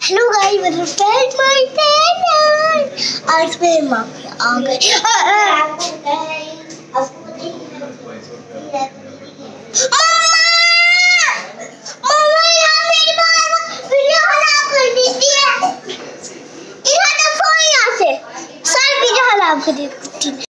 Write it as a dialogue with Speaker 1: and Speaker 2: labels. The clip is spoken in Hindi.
Speaker 1: हेलो गाइस, मेरे फ्रेंड माय चैनल। आज मेरे मामी आ गए। मम्मा यार मेरी वीडियो खराब कर दी है। इधर फोन यहाँ से सर वीडियो खराब कर दी।